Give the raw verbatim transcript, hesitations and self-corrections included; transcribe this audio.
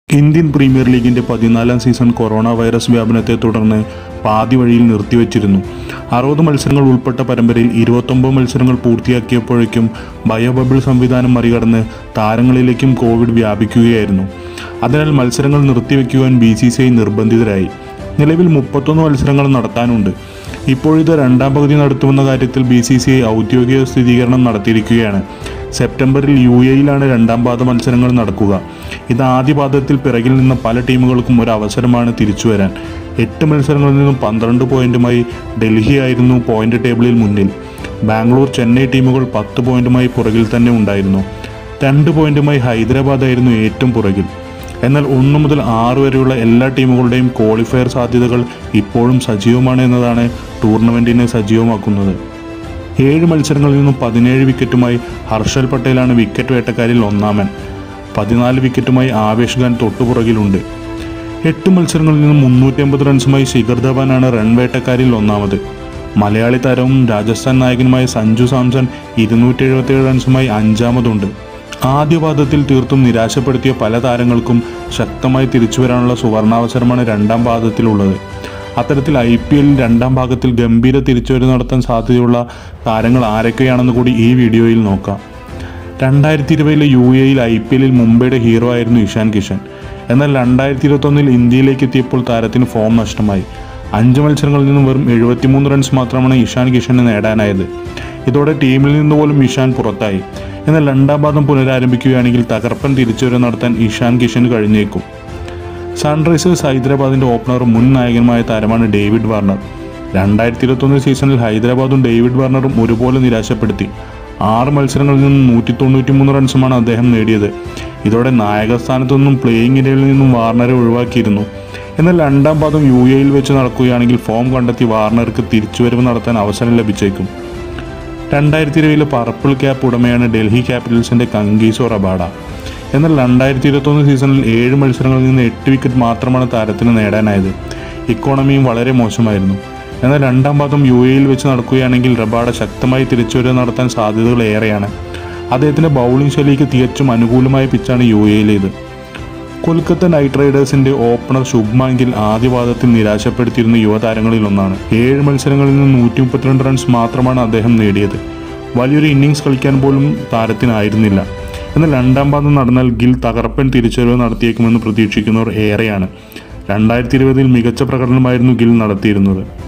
Indian premier ലീഗിൻ്റെ പതിനാലാം season corona virus വ്യാപനത്തെ തുടർന്ന് പാതി വഴിയിൽ നിർത്തിവച്ചിരുന്നു. അറുപത് മത്സരങ്ങൾ ഉൾപ്പെട്ട പരമ്പരയിൽ ഇരുപത്തൊമ്പത് മത്സരങ്ങൾ പൂർത്തിയാക്കിയപ്പോഴേക്കും ബയോബബിൾ സംവിധാനം മറികടന്ന് താരങ്ങളിലേക്കും കോവിഡ് വ്യാപിക്കുകയായിരുന്നു. അതിനാൽ മത്സരങ്ങൾ നിർത്തിവെക്കുവാൻ ബി സി സി ഐ നിർബന്ധിതരായി. നിലവിൽ മുപ്പത്തൊന്ന് മത്സരങ്ങൾ നടത്താനുണ്ട്. ഇപ്പോഴിത് രണ്ടാം പകുതി നടത്തുമെന്ന കാര്യത്തിൽ ബി സി സി ഐ ഔദ്യോഗിക സ്ഥിരീകരണം നടത്തിയിരിക്കുകയാണ്. സെപ്റ്റംബറിൽ യു എയിലാണ് രണ്ടാം പാദ മത്സരങ്ങൾ നടക്കുക. ഇത് ആദ്യ പാദത്തിൽ പിറകിൽ നിന്ന പല ടീമുകൾക്കും ഒരു അവസരമാണ് തിരിച്ചുവരാൻ. എട്ട് മത്സരങ്ങളിൽ നിന്നും പന്ത്രണ്ട് പോയിന്റുമായി ഡൽഹിയായിരുന്നു പോയിന്റ് ടേബിളിൽ മുന്നിൽ. ബാംഗ്ലൂർ, ചെന്നൈ ടീമുകൾ പത്ത് പോയിന്റുമായി പുറകിൽ തന്നെ ഉണ്ടായിരുന്നു. രണ്ട് പോയിന്റുമായി ഹൈദരാബാദായിരുന്നു ഏറ്റവും പുറകിൽ. എന്നാൽ ഒന്ന് മുതൽ ആറ് വരെയുള്ള എല്ലാ ടീമുകളുടെയും ക്വാളിഫയർ സാധ്യതകൾ ഇപ്പോഴും സജീവമാണ് എന്നതാണ് ടൂർണമെൻറ്റിനെ സജീവമാക്കുന്നത്. ഏഴ് മത്സരങ്ങളിൽ നിന്നും പതിനേഴ് വിക്കറ്റുമായി ഹർഷൽ പട്ടേലാണ് വിക്കറ്റ് വേട്ടക്കാരിൽ ഒന്നാമൻ. പതിനാല് വിക്കറ്റുമായി ആവേശ് ഖാൻ തൊട്ടുപുറകിലുണ്ട്. എട്ട് മത്സരങ്ങളിൽ നിന്നും മുന്നൂറ്റി അമ്പത് റൺസുമായി ശിഖർ ധവാനാണ് റൺ വേട്ടക്കാരിൽ ഒന്നാമത്. മലയാളി താരവും രാജസ്ഥാൻ നായകനുമായ സഞ്ജു സാംസൺ ഇരുന്നൂറ്റി എഴുപത്തിയേഴ് റൺസുമായി അഞ്ചാമതുണ്ട്. ആദ്യ പാദത്തിൽ തീർത്തും നിരാശപ്പെടുത്തിയ പല താരങ്ങൾക്കും ശക്തമായി തിരിച്ചുവരാനുള്ള സുവർണാവസരമാണ് രണ്ടാം പാദത്തിലുള്ളത്. അത്തരത്തിൽ ഐ പി എല്ലിൽ രണ്ടാം ഭാഗത്തിൽ ഗംഭീര തിരിച്ചുവരവ് നടത്താൻ സാധ്യതയുള്ള താരങ്ങൾ ആരൊക്കെയാണെന്ന് കൂടി ഈ വീഡിയോയിൽ നോക്കാം. രണ്ടായിരത്തി ഇരുപതിലെ യു എയിൽ ഐ പി എല്ലിൽ മുംബൈയുടെ ഹീറോ ആയിരുന്നു ഇഷാൻ കിഷൻ. എന്നാൽ രണ്ടായിരത്തി ഇരുപത്തൊന്നിൽ ഇന്ത്യയിലേക്ക് എത്തിയപ്പോൾ താരത്തിന് ഫോം നഷ്ടമായി. അഞ്ച് മത്സരങ്ങളിൽ നിന്നും വെറും എഴുപത്തിമൂന്ന് റൺസ് മാത്രമാണ് ഇഷാൻ കിഷന് നേടാനായത്. ഇതോടെ ടീമിൽ നിന്ന് പോലും ഇഷാൻ പുറത്തായി. എന്നാൽ രണ്ടാം പാദം പുനരാരംഭിക്കുകയാണെങ്കിൽ തകർപ്പൻ തിരിച്ചുവരവ് നടത്താൻ ഇഷാൻ കിഷന് കഴിഞ്ഞേക്കും. സൺറൈസേഴ്സ് ഹൈദരാബാദിൻ്റെ ഓപ്പണറും മുൻ നായകനുമായ താരമാണ് ഡേവിഡ് വാർണർ. രണ്ടായിരത്തി ഇരുപത്തൊന്ന് സീസണിൽ ഹൈദരാബാദും ഡേവിഡ് വാർണറും ഒരുപോലെ നിരാശപ്പെടുത്തി. ആറ് മത്സരങ്ങളിൽ നിന്നും നൂറ്റി തൊണ്ണൂറ്റി മൂന്ന് റൺസുമാണ് അദ്ദേഹം നേടിയത്. ഇതോടെ നായകസ്ഥാനത്തു നിന്നും പ്ലേയിങ് ഇരയിൽ നിന്നും വാർണറെ ഒഴിവാക്കിയിരുന്നു. എന്നാൽ രണ്ടാം പാദം യു എയിൽ വെച്ച് നടക്കുകയാണെങ്കിൽ ഫോം കണ്ടെത്തി വാർണർക്ക് തിരിച്ചുവരവ് നടത്താൻ അവസരം ലഭിച്ചേക്കും. രണ്ടായിരത്തി ഇരുപതിലെ പർപ്പിൾ ക്യാപ്പ് ഉടമയാണ് ഡൽഹി ക്യാപിറ്റൽസിൻ്റെ കങ്കീസോ റബാഡ. എന്നാൽ രണ്ടായിരത്തി ഇരുപത്തൊന്ന് സീസണിൽ ഏഴ് മത്സരങ്ങളിൽ നിന്ന് എട്ട് വിക്കറ്റ് മാത്രമാണ് താരത്തിന് നേടാനായത്. ഇക്കോണമിയും വളരെ മോശമായിരുന്നു. എന്നാൽ രണ്ടാം പാദം യു എയിൽ വെച്ച് നടക്കുകയാണെങ്കിൽ റബാഡ ശക്തമായി തിരിച്ചുവരവ് നടത്താൻ സാധ്യതകൾ ഏറെയാണ്. അദ്ദേഹത്തിൻ്റെ ബൗളിംഗ് ശൈലിക്ക് തികച്ചും അനുകൂലമായ പിച്ചാണ് യു എയിലേത്. കൊൽക്കത്ത നൈറ്റ് റൈഡേഴ്സിൻ്റെ ഓപ്പണർ ശുഭ്മാൻ ഗിൽ ആദ്യ പാദത്തിൽ നിരാശപ്പെടുത്തിയിരുന്ന യുവതാരങ്ങളിൽ ഒന്നാണ്. ഏഴ് മത്സരങ്ങളിൽ നിന്ന് നൂറ്റി മുപ്പത്തിരണ്ട് റൺസ് മാത്രമാണ് അദ്ദേഹം നേടിയത്. വലിയൊരു ഇന്നിങ്സ് കളിക്കാൻ പോലും താരത്തിനായിരുന്നില്ല. എന്നാൽ രണ്ടാം പാദം നടന്നാൽ ഗിൽ തകർപ്പൻ തിരിച്ചുവരവ് നടത്തിയേക്കുമെന്ന് പ്രതീക്ഷിക്കുന്നവർ ഏറെയാണ്. രണ്ടായിരത്തി ഇരുപതിൽ മികച്ച പ്രകടനമായിരുന്നു ഗിൽ നടത്തിയിരുന്നത്.